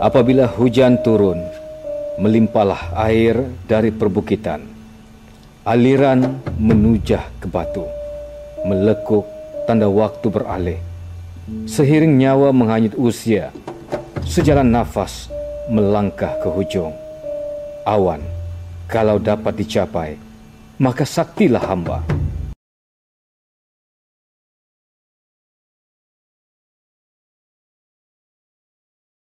Apabila hujan turun, melimpahlah air dari perbukitan. Aliran menujah ke batu, melekuk tanda waktu beralih. Seiring nyawa menghanyut usia, sejalan nafas melangkah ke hujung. Awan, kalau dapat dicapai, maka saktilah hamba.